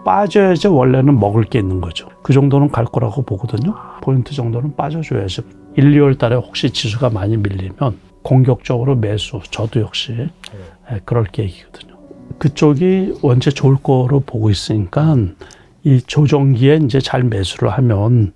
빠져야지 원래는 먹을 게 있는 거죠. 그 정도는 갈 거라고 보거든요. 포인트 정도는 빠져줘야지. 1, 2월 달에 혹시 지수가 많이 밀리면 공격적으로 매수, 저도 역시 그럴 계획이거든요. 그쪽이 원체 좋을 거로 보고 있으니까 이 조정기에 이제 잘 매수를 하면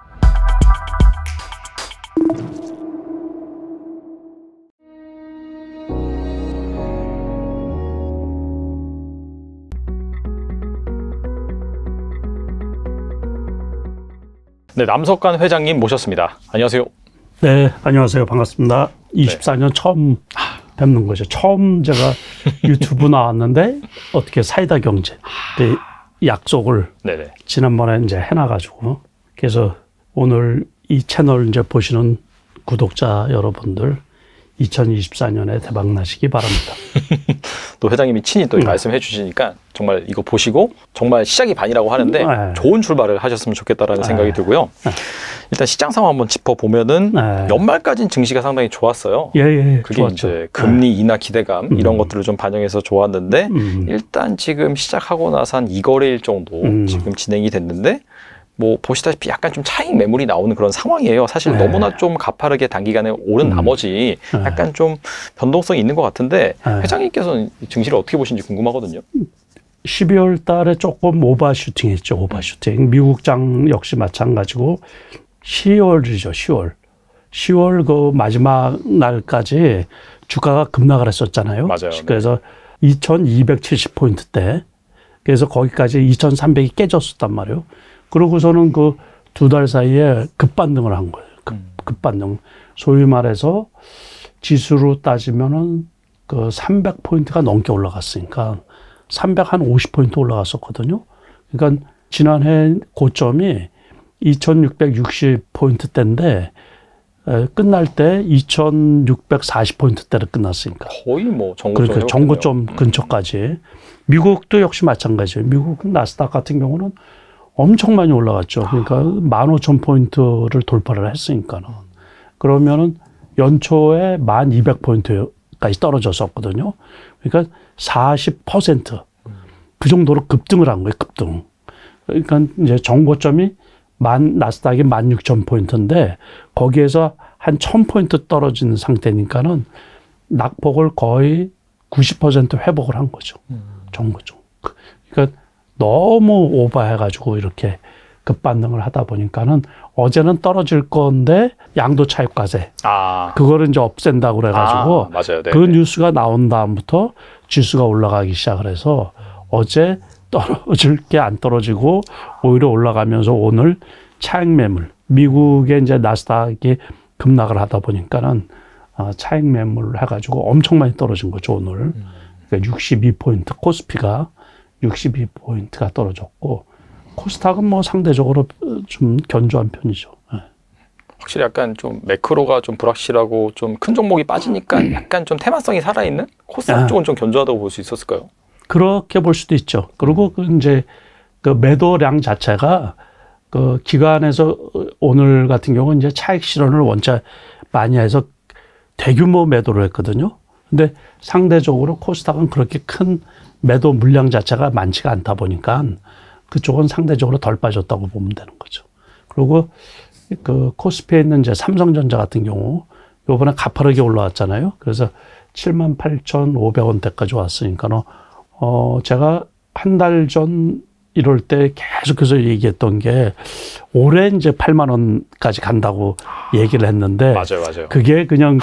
네, 남석관 회장님 모셨습니다. 안녕하세요. 네, 안녕하세요. 반갑습니다. 24년 처음 뵙는 거죠. 처음 제가 유튜브 나왔는데 어떻게 사이다 경제 약속을 지난번에 이제 해놔가지고 그래서 오늘 이 채널 이제 보시는 구독자 여러분들 2024년에 대박 나시기 바랍니다. 또 회장님이 친히 또 말씀해 주시니까 정말 이거 보시고 정말 시작이 반이라고 하는데 좋은 출발을 하셨으면 좋겠다라는 생각이 들고요. 일단 시장 상황 한번 짚어보면은 연말까지는 증시가 상당히 좋았어요. 그게 좋았죠. 이제 금리 인하 기대감 이런 것들을 좀 반영해서 좋았는데 일단 지금 시작하고 나서 한 2거래일 정도 지금 진행이 됐는데 뭐 보시다시피 약간 좀 차익 매물이 나오는 그런 상황이에요. 사실 너무나 좀 가파르게 단기간에 오른 나머지 약간 좀 변동성이 있는 것 같은데 회장님께서는 증시를 어떻게 보시는지 궁금하거든요. 12월 달에 조금 오버슈팅 했죠. 오버슈팅. 미국장 역시 마찬가지고 10월이죠. 10월 그 마지막 날까지 주가가 급락을 했었잖아요. 맞아요. 그래서 2270포인트대. 그래서 거기까지 2300이 깨졌었단 말이에요. 그러고서는 그 2달 사이에 급반등을 한 거예요. 급반등. 소위 말해서 지수로 따지면은 그 300포인트가 넘게 올라갔으니까 350포인트 올라갔었거든요. 그러니까 지난해 고점이 2660포인트대인데 끝날 때 2640포인트대로 끝났으니까. 거의 뭐 정고점. 그러니까 정고점 근처까지. 미국도 역시 마찬가지예요. 미국 나스닥 같은 경우는 엄청 많이 올라갔죠. 그러니까 15,000포인트를 돌파를 했으니까는. 그러면은 연초에 1200포인트까지 떨어졌었거든요. 그러니까 40% 그 정도로 급등을 한 거예요. 급등. 그러니까 이제 정고점이 나스닥이 16,000포인트인데 거기에서 한 1000포인트 떨어지는 상태니까는 낙폭을 거의 90% 회복을 한 거죠. 정고점. 그러니까 너무 오버해가지고 이렇게 급반등을 하다 보니까는 어제는 떨어질 건데 양도 차익과세. 그거를 이제 없앤다고 그래가지고 맞아요. 그 뉴스가 나온 다음부터 지수가 올라가기 시작을 해서 어제 떨어질 게 안 떨어지고 오히려 올라가면서 오늘 차익 매물. 미국의 이제 나스닥이 급락을 하다 보니까는 차익 매물을 해가지고 엄청 많이 떨어진 거죠, 오늘. 그러니까 62포인트 코스피가 62포인트가 떨어졌고 코스닥은 뭐 상대적으로 좀 견조한 편이죠. 확실히 약간 좀 매크로가 좀 불확실하고 좀 큰 종목이 빠지니까 약간 좀 테마성이 살아있는 코스닥 쪽은 좀 견조하다고 볼 수 있었을까요? 그렇게 볼 수도 있죠. 그리고 이제 그 매도량 자체가 그 기관에서 오늘 같은 경우는 이제 차익 실현을 원체 많이 해서 대규모 매도를 했거든요. 근데 상대적으로 코스닥은 그렇게 큰 매도 물량 자체가 많지가 않다 보니까 그쪽은 상대적으로 덜 빠졌다고 보면 되는 거죠. 그리고 그 코스피에 있는 이제 삼성전자 같은 경우 요번에 가파르게 올라왔잖아요. 그래서 78,500원대까지 왔으니까 제가 한 달 전 이럴 때 계속해서 얘기했던 게 올해 이제 8만 원까지 간다고 얘기를 했는데 맞아요. 그게 그냥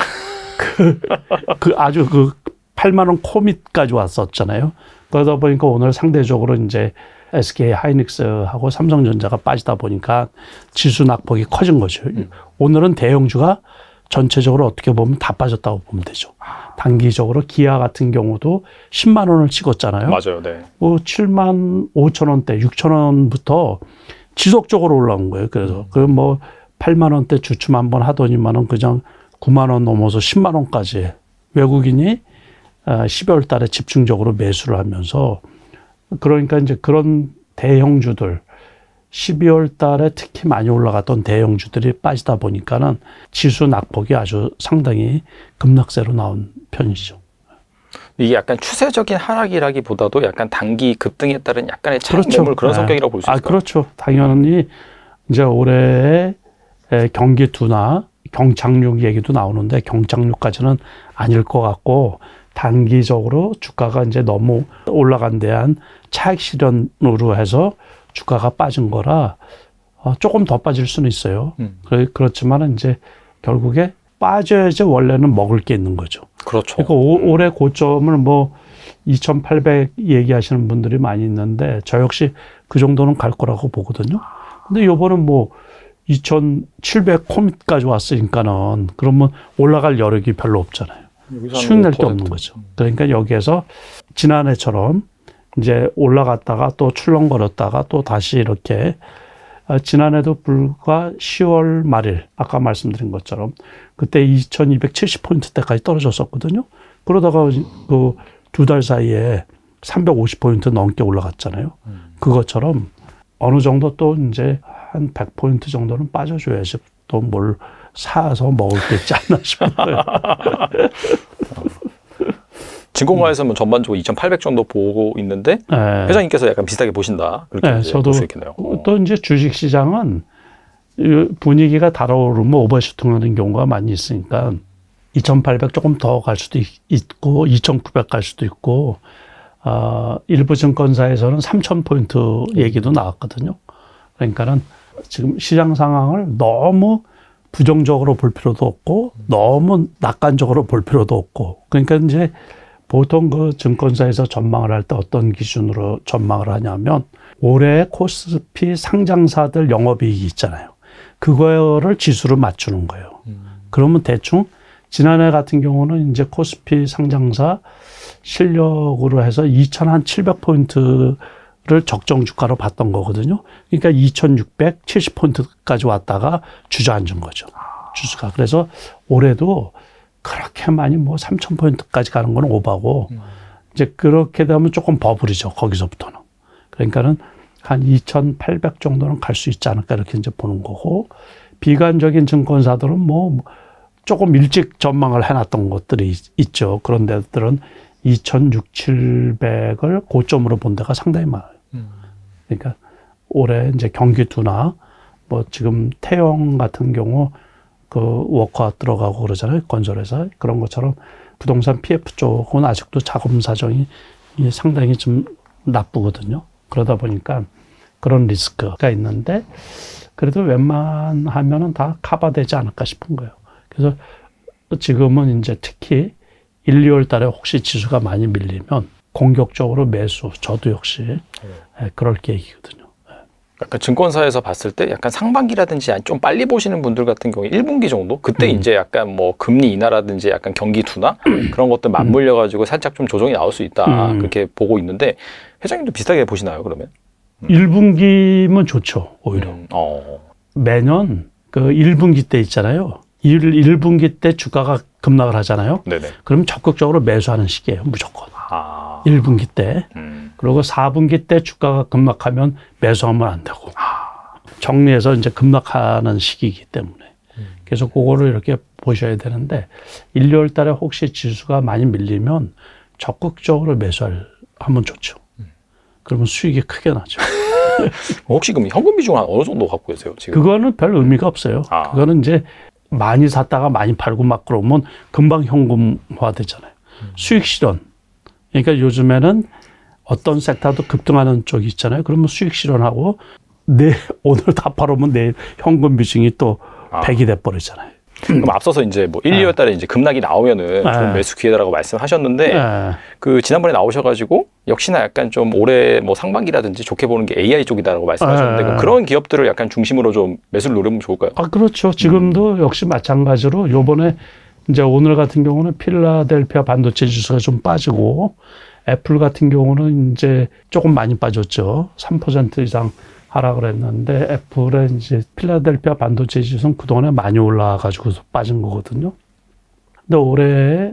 아주 8만 원 코밑까지 왔었잖아요. 그러다 보니까 오늘 상대적으로 이제 SK 하이닉스하고 삼성전자가 빠지다 보니까 지수 낙폭이 커진 거죠. 오늘은 대형주가 전체적으로 어떻게 보면 다 빠졌다고 보면 되죠. 단기적으로 기아 같은 경우도 10만 원을 찍었잖아요. 맞아요. 네. 7만 5천 원대, 6천 원부터 지속적으로 올라온 거예요. 그래서 그 뭐 8만 원대 주춤 한번 하더니만은 그냥 9만 원 넘어서 10만 원까지 외국인이 12월 달에 집중적으로 매수를 하면서 그러니까 이제 그런 대형주들 12월 달에 특히 많이 올라갔던 대형주들이 빠지다 보니까는 지수 낙폭이 아주 상당히 급락세로 나온 편이죠. 이게 약간 추세적인 하락이라기보다도 약간 단기 급등에 따른 약간의 차익 그렇죠. 매물 그런 성격이라고 볼 수 있을까요? 그렇죠. 당연히 이제 올해 경기 둔화, 경착륙 얘기도 나오는데 경착륙까지는 아닐 것 같고 단기적으로 주가가 이제 너무 올라간 데한 차익 실현으로 해서 주가가 빠진 거라 조금 더 빠질 수는 있어요. 그렇지만 이제 결국에 빠져야지 원래는 먹을 게 있는 거죠. 그렇죠. 그러니까 올해 고점을 뭐 2,800 얘기하시는 분들이 많이 있는데 저 역시 그 정도는 갈 거라고 보거든요. 근데 요번은 뭐 2,700 코밑까지 왔으니까는 그러면 올라갈 여력이 별로 없잖아요. 수익 낼 게 없는 거죠. 그러니까 여기에서 지난해처럼 이제 올라갔다가 또 출렁거렸다가 또 다시 이렇게 지난해도 불과 10월 말일 아까 말씀드린 것처럼 그때 2270포인트대까지 떨어졌었거든요. 그러다가 그 2달 사이에 350포인트 넘게 올라갔잖아요. 그것처럼 어느 정도 또 이제 한 100포인트 정도는 빠져줘야지 또 뭘 사서 먹을 게 있지 않나 싶어요. 증권가에서는 전반적으로 2,800 정도 보고 있는데 회장님께서 약간 비슷하게 보신다. 그렇게 저도 볼 수 있겠네요. 또 이제 주식시장은 분위기가 달아오르면 오버슈팅하는 경우가 많이 있으니까 2,800 조금 더 갈 수도 있고 2,900 갈 수도 있고 일부 증권사에서는 3,000포인트 얘기도 나왔거든요. 그러니까는 지금 시장 상황을 너무 부정적으로 볼 필요도 없고 너무 낙관적으로 볼 필요도 없고 그러니까 이제 보통 그 증권사에서 전망을 할 때 어떤 기준으로 전망을 하냐면 올해 코스피 상장사들 영업이익이 있잖아요. 그거를 지수로 맞추는 거예요. 그러면 대충 지난해 같은 경우는 이제 코스피 상장사 실력으로 해서 2,700포인트를 적정 주가로 봤던 거거든요. 그러니까 2,670포인트까지 왔다가 주저앉은 거죠. 주수가. 그래서 올해도 그렇게 많이 뭐 3,000포인트까지 가는 건 오바고 이제 그렇게 되면 조금 버블이죠. 거기서부터는. 그러니까는 한 2,800 정도는 갈 수 있지 않을까 이렇게 이제 보는 거고 비관적인 증권사들은 뭐 조금 일찍 전망을 해놨던 것들이 있죠. 그런 데들은 2,600, 700을 고점으로 본 데가 상당히 많아요. 그러니까 올해 이제 경기 둔화, 뭐 지금 태영 같은 경우 그 워커 들어가고 그러잖아요. 건설회사. 그런 것처럼 부동산 PF 쪽은 아직도 자금 사정이 상당히 좀 나쁘거든요. 그러다 보니까 그런 리스크가 있는데 그래도 웬만하면은 다 커버되지 않을까 싶은 거예요. 그래서 지금은 이제 특히 1, 2월 달에 혹시 지수가 많이 밀리면 공격적으로 매수, 저도 역시 그럴 계획이거든요. 약간 증권사에서 봤을 때 약간 상반기라든지 좀 빨리 보시는 분들 같은 경우에 1분기 정도? 그때 이제 약간 뭐 금리 인하라든지 약간 경기 둔화? 그런 것들 맞물려가지고 살짝 좀 조정이 나올 수 있다. 그렇게 보고 있는데 회장님도 비슷하게 보시나요, 그러면? 1분기면 좋죠, 오히려. 매년 그 1분기 때 있잖아요. 1분기 때 주가가 급락을 하잖아요. 네네. 그럼 적극적으로 매수하는 시기예요, 무조건. 1분기 때. 그리고 4분기 때 주가가 급락하면 매수하면 안 되고. 정리해서 이제 급락하는 시기이기 때문에. 그래서 그거를 이렇게 보셔야 되는데 1, 2월 달에 혹시 지수가 많이 밀리면 적극적으로 매수하면 좋죠. 그러면 수익이 크게 나죠. 혹시 그럼 현금 비중은 어느 정도 갖고 계세요, 지금? 그거는 별 의미가 없어요. 그거는 이제 많이 샀다가 많이 팔고 막 그러면 금방 현금화 되잖아요. 수익 실현. 그러니까 요즘에는 어떤 섹터도 급등하는 쪽이 있잖아요. 그러면 수익 실현하고 오늘 다 팔으면 내일 현금 비중이 또 100이 돼버리잖아요. 그럼 앞서서 이제 뭐 1, 2월 달에 이제 급락이 나오면은 좋은 매수 기회다라고 말씀하셨는데 그 지난번에 나오셔가지고 역시나 약간 좀 올해 뭐 상반기라든지 좋게 보는 게 AI 쪽이다라고 말씀하셨는데 그럼 그런 기업들을 약간 중심으로 좀 매수를 노리면 좋을까요? 그렇죠. 지금도 역시 마찬가지로 요번에 이제 오늘 같은 경우는 필라델피아 반도체 지수가 좀 빠지고 애플 같은 경우는 이제 조금 많이 빠졌죠. 3% 이상 하락을 했는데 애플의 이제 필라델피아 반도체 지수는 그동안에 많이 올라가지고 빠진 거거든요. 근데 올해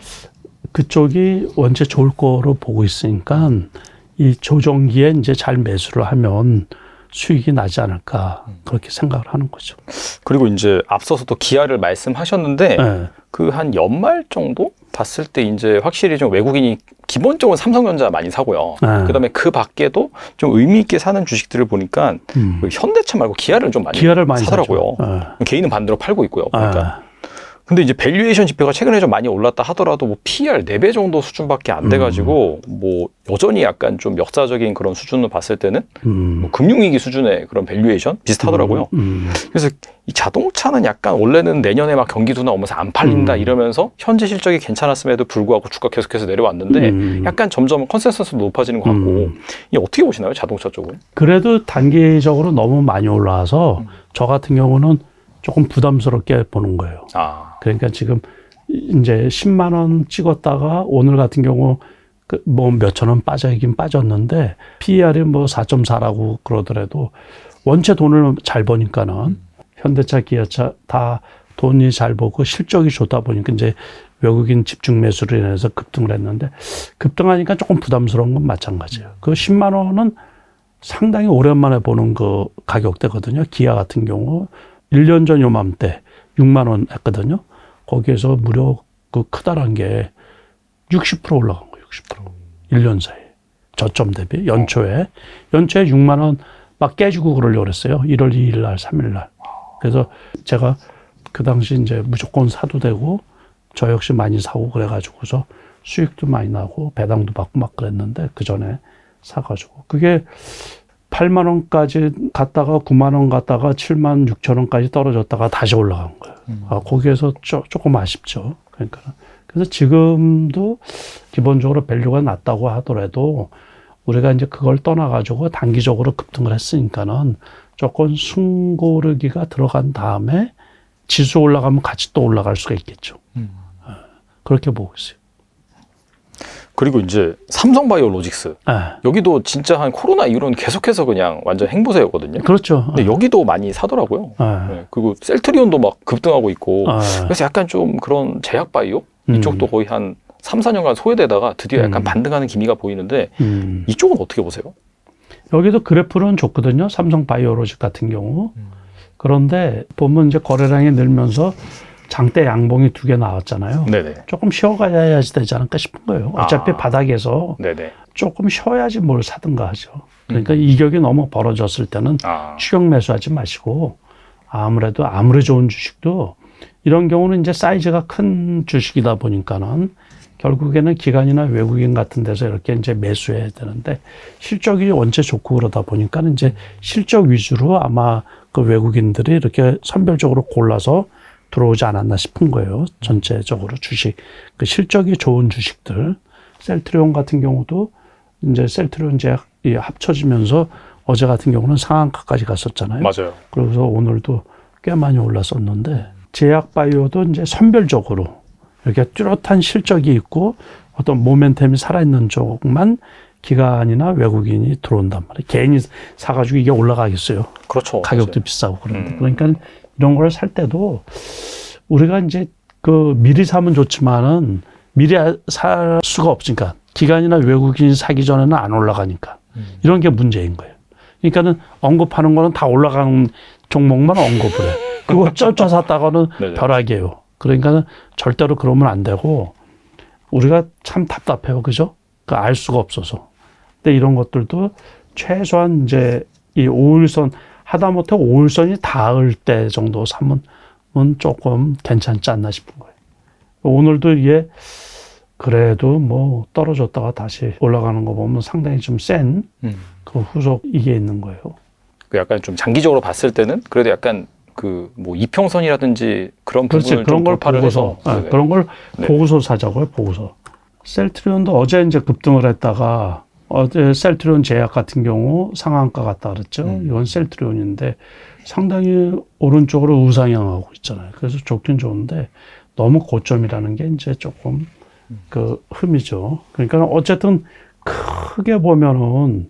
그쪽이 원체 좋을 거로 보고 있으니까 이 조정기에 이제 잘 매수를 하면 수익이 나지 않을까 그렇게 생각을 하는 거죠. 그리고 이제 앞서서 또 기아를 말씀하셨는데 그 한 연말 정도 봤을 때 이제 확실히 좀 외국인이 기본적으로 삼성전자 많이 사고요. 그다음에 그 밖에도 좀 의미 있게 사는 주식들을 보니까 그 현대차 말고 기아를 좀 많이 사더라고요. 개인은 반대로 팔고 있고요. 그러니까. 근데 이제 밸류에이션 지표가 최근에 좀 많이 올랐다 하더라도 뭐 PER 4배 정도 수준밖에 안 돼가지고 뭐 여전히 약간 좀 역사적인 그런 수준을 봤을 때는 뭐 금융위기 수준의 그런 밸류에이션 비슷하더라고요. 그래서 이 자동차는 약간 원래는 내년에 막 경기 둔화 오면서 안 팔린다 이러면서 현재 실적이 괜찮았음에도 불구하고 주가 계속해서 내려왔는데 약간 점점 컨센서스도 높아지는 것 같고 이 어떻게 보시나요? 자동차 쪽은? 그래도 단기적으로 너무 많이 올라와서 저 같은 경우는 조금 부담스럽게 보는 거예요. 그러니까 지금 이제 10만 원 찍었다가 오늘 같은 경우 뭐 몇천 원 빠져있긴 빠졌는데 PER이 뭐 4.4라고 그러더라도 원체 돈을 잘 버니까는 현대차, 기아차 다 돈이 잘 벌고 실적이 좋다 보니까 이제 외국인 집중 매수로 인해서 급등을 했는데 급등하니까 조금 부담스러운 건 마찬가지예요. 그 10만 원은 상당히 오랜만에 보는 그 가격대거든요. 기아 같은 경우 1년 전 요맘때 6만 원 했거든요. 거기에서 무려 그 크다란 게 60% 올라간 거예요. 60%. 1년 사이에. 저점 대비 연초에 6만 원 막 깨지고 그러려고 그랬어요. 1월 2일 날, 3일 날. 그래서 제가 그 당시 이제 무조건 사도 되고 저 역시 많이 사고 그래가지고서 수익도 많이 나고 배당도 받고 막 그랬는데 그 전에 사가지고 그게 8만 원까지 갔다가 9만 원 갔다가 7만 6천 원까지 떨어졌다가 다시 올라간 거예요. 거기에서 조금 아쉽죠. 그러니까 그래서 지금도 기본적으로 밸류가 낮다고 하더라도 우리가 이제 그걸 떠나가지고 단기적으로 급등을 했으니까는 조금 숨고르기가 들어간 다음에 지수 올라가면 같이 또 올라갈 수가 있겠죠. 그렇게 보고 있어요. 그리고 이제 삼성바이오로직스 여기도 진짜 한 코로나 이후로는 계속해서 그냥 완전 행보세였거든요. 그렇죠. 근데 여기도 많이 사더라고요. 네. 그리고 셀트리온도 막 급등하고 있고 그래서 약간 좀 그런 제약바이오 이쪽도 거의 한 3, 4년간 소외되다가 드디어 약간 반등하는 기미가 보이는데 이쪽은 어떻게 보세요? 여기도 그래프는 좋거든요. 삼성바이오로직 같은 경우. 그런데 보면 이제 거래량이 늘면서 장대 양봉이 2개 나왔잖아요. 네네. 조금 쉬어가야지 되지 않을까 싶은 거예요. 어차피 바닥에서 네네. 조금 쉬어야지 뭘 사든가 하죠. 그러니까 이격이 너무 벌어졌을 때는 추격 매수하지 마시고 아무리 좋은 주식도 이런 경우는 이제 사이즈가 큰 주식이다 보니까는 결국에는 기관이나 외국인 같은 데서 이렇게 이제 매수해야 되는데 실적이 원체 좋고 그러다 보니까는 이제 실적 위주로 아마 그 외국인들이 이렇게 선별적으로 골라서 들어오지 않았나 싶은 거예요. 전체적으로 주식. 그 실적이 좋은 주식들. 셀트리온 같은 경우도 이제 셀트리온 제약 합쳐지면서 어제 같은 경우는 상한가까지 갔었잖아요. 맞아요. 그래서 오늘도 꽤 많이 올랐었는데 제약 바이오도 이제 선별적으로 이렇게 뚜렷한 실적이 있고 어떤 모멘텀이 살아있는 쪽만 기관이나 외국인이 들어온단 말이에요. 개인이 사가지고 이게 올라가겠어요. 그렇죠. 가격도 맞아요. 비싸고 그런데. 그러니까 이런 걸 살 때도 우리가 이제 그 미리 사면 좋지만은 미리 살 수가 없으니까 기관이나 외국인이 사기 전에는 안 올라가니까 이런 게 문제인 거예요. 그러니까는 언급하는 거는 다 올라가는 종목만 언급을 해. 그거 쪄 샀다가는 벼락이에요. 그러니까는 절대로 그러면 안 되고 우리가 참 답답해요. 그죠? 알 수가 없어서. 근데 이런 것들도 최소한 이제 이 5일선 하다못해 5일선이 닿을 때 정도 사면 조금 괜찮지 않나 싶은 거예요. 오늘도 이게 그래도 뭐 떨어졌다가 다시 올라가는 거 보면 상당히 좀 센 그 후속 이게 있는 거예요. 그 약간 좀 장기적으로 봤을 때는 그래도 약간 그 뭐 이평선이라든지 그런 부분을 그런 걸 돌파를 보고서 해서 그런 걸 보고서 사자고요. 보고서. 셀트리온도 어제 이제 급등을 했다가 어제 셀트리온 제약 같은 경우 상한가 갔다 그랬죠. 이건 셀트리온인데 상당히 오른쪽으로 우상향하고 있잖아요. 그래서 좋긴 좋은데 너무 고점이라는 게 이제 조금 그 흠이죠. 그러니까 어쨌든 크게 보면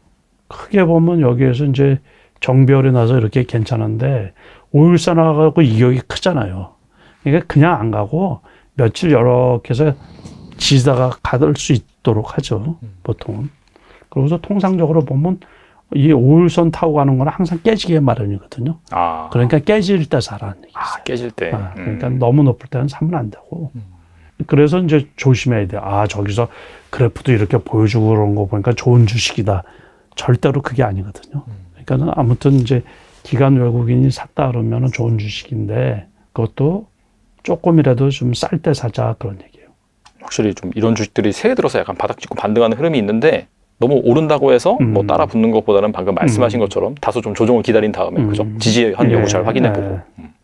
여기에서 이제 정별이 나서 이렇게 괜찮은데 5일선 나가고 이격이 크잖아요. 그러니까 그냥 안 가고 며칠 이렇게 해서 지다가 가들 수 있도록 하죠. 보통은. 그러고서 통상적으로 보면 이 5일선 타고 가는 건 항상 깨지기 마련이거든요. 그러니까 깨질 때 사라는 얘기죠. 깨질 때. 그러니까 너무 높을 때는 사면 안 되고 그래서 이제 조심해야 돼. 아, 저기서 그래프도 이렇게 보여주고 그런 거 보니까 좋은 주식이다. 절대로 그게 아니거든요. 그러니까 아무튼 이제 기관 외국인이 샀다 그러면 좋은 주식인데 그것도 조금이라도 좀 쌀 때 사자 그런 얘기예요. 확실히 좀 이런 주식들이 새해 들어서 약간 바닥 찍고 반등하는 흐름이 있는데 너무 오른다고 해서 뭐 따라 붙는 것보다는 방금 말씀하신 것처럼 다소 좀 조정을 기다린 다음에 그죠? 지지의 여부 잘 확인해보고